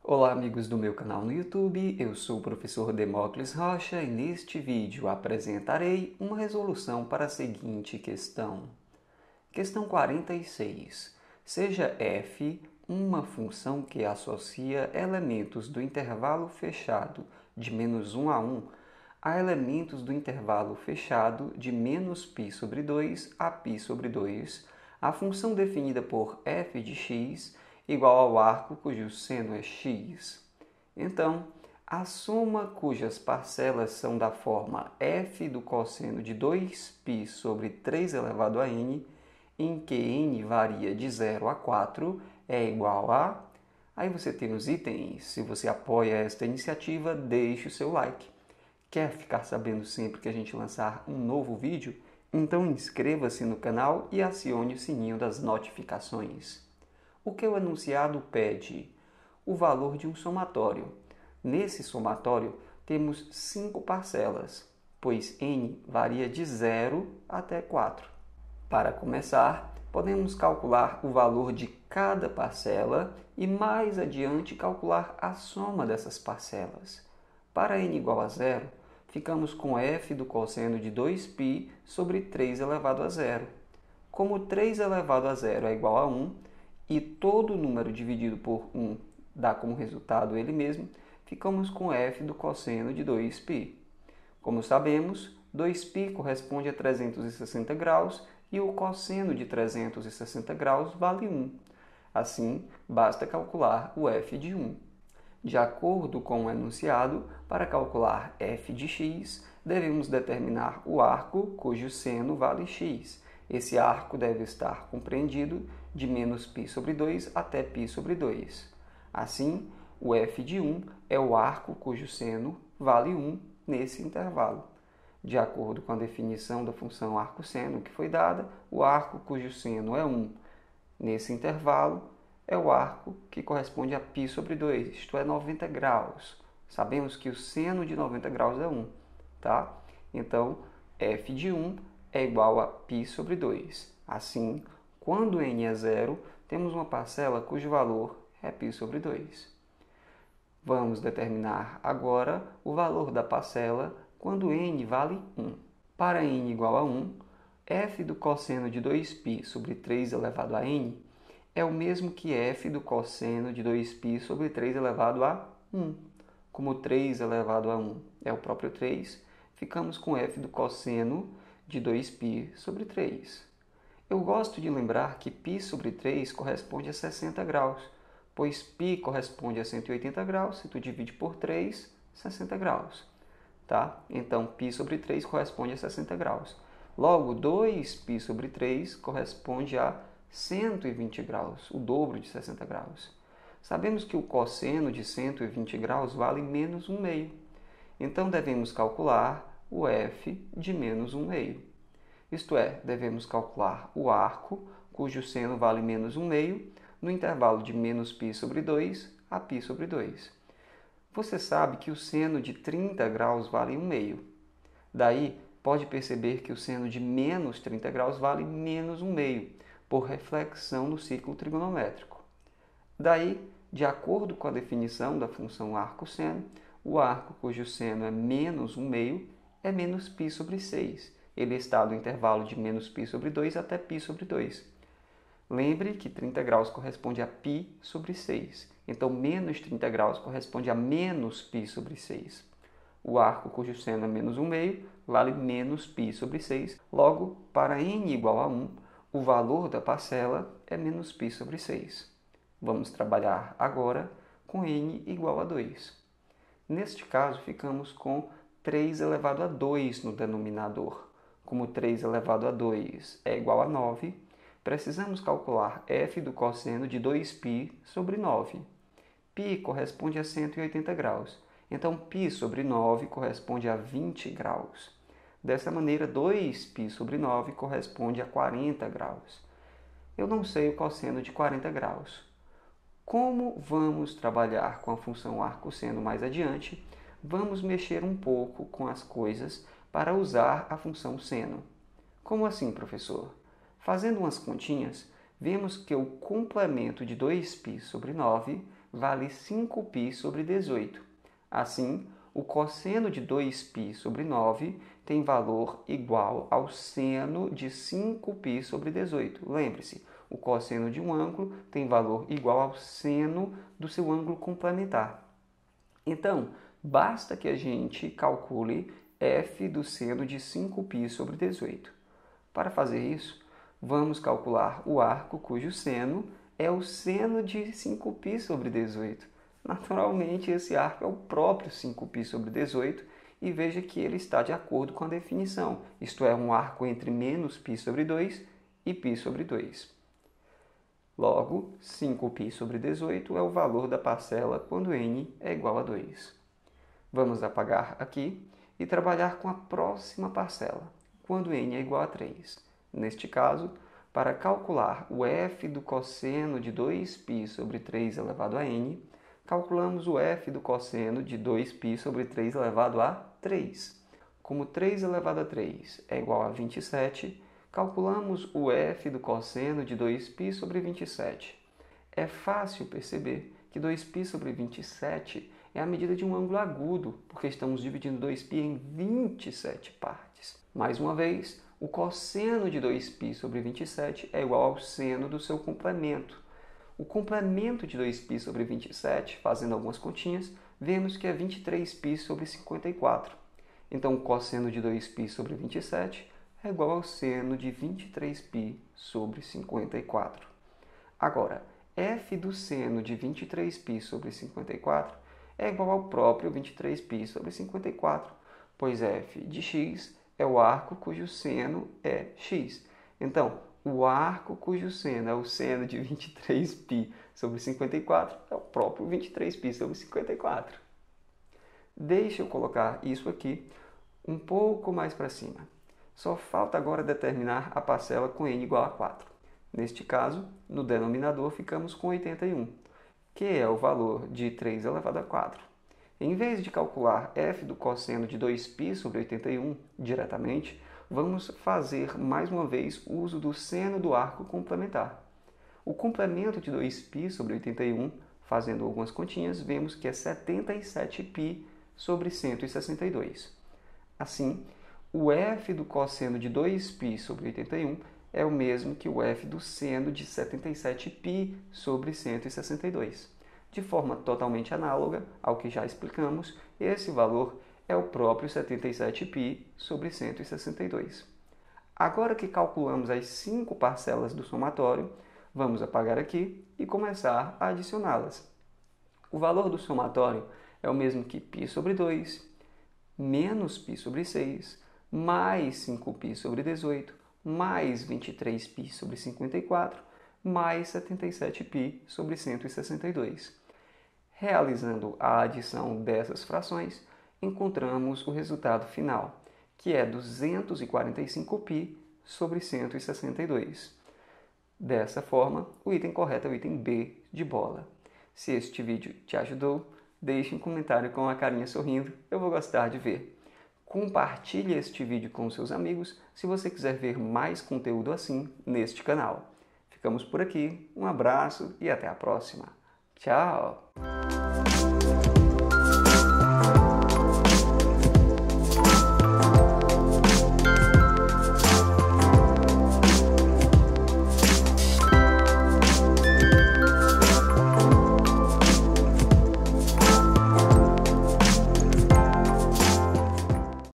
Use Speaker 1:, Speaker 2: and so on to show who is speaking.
Speaker 1: Olá amigos do meu canal no YouTube, eu sou o professor Demócles Rocha e neste vídeo apresentarei uma resolução para a seguinte questão. Questão 46. Seja f uma função que associa elementos do intervalo fechado de -1 a 1 a elementos do intervalo fechado de -π/2 a π/2, a função definida por f de x igual ao arco cujo seno é x. Então, a soma cujas parcelas são da forma f do cosseno de 2π sobre 3 elevado a n, em que n varia de 0 a 4, é igual a... Aí você tem os itens. Se você apoia esta iniciativa, deixe o seu like. Quer ficar sabendo sempre que a gente lançar um novo vídeo? Então inscreva-se no canal e acione o sininho das notificações. O que o enunciado pede? O valor de um somatório. Nesse somatório, temos 5 parcelas, pois n varia de 0 até 4. Para começar, podemos calcular o valor de cada parcela e mais adiante calcular a soma dessas parcelas. Para n igual a 0, ficamos com f do cosseno de 2π sobre 3 elevado a 0. Como 3 elevado a 0 é igual a 1, e todo número dividido por 1 dá como resultado ele mesmo, ficamos com f do cosseno de 2π. Como sabemos, 2π corresponde a 360 graus e o cosseno de 360 graus vale 1. Assim, basta calcular o f de 1. De acordo com o enunciado, para calcular f de x, devemos determinar o arco cujo seno vale x. Esse arco deve estar compreendido de -π/2 até π/2. Assim, o f de 1 é o arco cujo seno vale 1 nesse intervalo. De acordo com a definição da função arco-seno que foi dada, o arco cujo seno é 1 nesse intervalo é o arco que corresponde a π/2, isto é, 90 graus. Sabemos que o seno de 90 graus é 1, tá? Então, f de 1 é igual a π/2. Assim, quando n é 0, temos uma parcela cujo valor é π/2. Vamos determinar agora o valor da parcela quando n vale 1. Para n igual a 1, f do cosseno de 2π sobre 3 elevado a n é o mesmo que f do cosseno de 2π sobre 3 elevado a 1. Como 3 elevado a 1 é o próprio 3, ficamos com f do cosseno de 2π sobre 3. Eu gosto de lembrar que π/3 corresponde a 60 graus, pois π corresponde a 180 graus, se tu divide por 3, 60 graus. Tá? Então, π/3 corresponde a 60 graus. Logo, 2π/3 corresponde a 120 graus, o dobro de 60 graus. Sabemos que o cosseno de 120 graus vale -1/2. Então, devemos calcular o f de -1/2. Isto é, devemos calcular o arco, cujo seno vale -1/2, no intervalo de -π/2 a π/2. Você sabe que o seno de 30 graus vale 1/2. Daí, pode perceber que o seno de -30 graus vale -1/2, por reflexão no ciclo trigonométrico. Daí, de acordo com a definição da função arco-seno, o arco cujo seno é -1/2 é -π/6. Ele está no intervalo de -π/2 até π/2. Lembre que 30 graus corresponde a π/6. Então, menos 30 graus corresponde a -π/6. O arco cujo seno é -1/2 vale -π/6. Logo, para n igual a 1, o valor da parcela é -π/6. Vamos trabalhar agora com n igual a 2. Neste caso, ficamos com 3 elevado a 2 no denominador. Como 3 elevado a 2 é igual a 9, precisamos calcular f do cosseno de 2π sobre 9. Π corresponde a 180 graus, então π/9 corresponde a 20 graus. Dessa maneira, 2π/9 corresponde a 40 graus. Eu não sei o cosseno de 40 graus. Como vamos trabalhar com a função arco-seno mais adiante, vamos mexer um pouco com as coisas para usar a função seno. Como assim, professor? Fazendo umas continhas, vemos que o complemento de 2π/9 vale 5π sobre 18. Assim, o cosseno de 2π sobre 9 tem valor igual ao seno de 5π sobre 18. Lembre-se, o cosseno de um ângulo tem valor igual ao seno do seu ângulo complementar. Então, basta que a gente calcule f do seno de 5π sobre 18. Para fazer isso, vamos calcular o arco cujo seno é o seno de 5π sobre 18. Naturalmente, esse arco é o próprio 5π sobre 18 e veja que ele está de acordo com a definição, isto é, um arco entre menos π sobre 2 e π sobre 2. Logo, 5π sobre 18 é o valor da parcela quando n é igual a 2. Vamos apagar aqui e trabalhar com a próxima parcela, quando n é igual a 3. Neste caso, para calcular o f do cosseno de 2π sobre 3 elevado a n, calculamos o f do cosseno de 2π sobre 3 elevado a 3. Como 3 elevado a 3 é igual a 27, calculamos o f do cosseno de 2π sobre 27. É fácil perceber que 2π sobre 27 é a medida de um ângulo agudo, porque estamos dividindo 2π em 27 partes. Mais uma vez, o cosseno de 2π sobre 27 é igual ao seno do seu complemento. O complemento de 2π sobre 27, fazendo algumas continhas, vemos que é 23π sobre 54. Então, o cosseno de 2π sobre 27 é igual ao seno de 23π sobre 54. Agora, f do seno de 23π sobre 54 é igual ao próprio 23π sobre 54, pois f de x é o arco cujo seno é x. Então, o arco cujo seno é o seno de 23π sobre 54 é o próprio 23π sobre 54. Deixa eu colocar isso aqui um pouco mais para cima. Só falta agora determinar a parcela com n igual a 4. Neste caso, no denominador ficamos com 81, que é o valor de 3 elevado a 4. Em vez de calcular f do cosseno de 2π sobre 81 diretamente, vamos fazer mais uma vez uso do seno do arco complementar. O complemento de 2π sobre 81, fazendo algumas continhas, vemos que é 77π sobre 162. Assim, o f do cosseno de 2π sobre 81 é o mesmo que o f do seno de 77π sobre 162. De forma totalmente análoga ao que já explicamos, esse valor é o próprio 77π sobre 162. Agora que calculamos as 5 parcelas do somatório, vamos apagar aqui e começar a adicioná-las. O valor do somatório é o mesmo que π sobre 2, menos π sobre 6, mais 5π sobre 18, mais 23π sobre 54, mais 77π sobre 162. Realizando a adição dessas frações, encontramos o resultado final, que é 245π sobre 162. Dessa forma, o item correto é o item B de bola. Se este vídeo te ajudou, deixe um comentário com a carinha sorrindo, eu vou gostar de ver. Compartilhe este vídeo com seus amigos se você quiser ver mais conteúdo assim neste canal. Ficamos por aqui, um abraço e até a próxima. Tchau!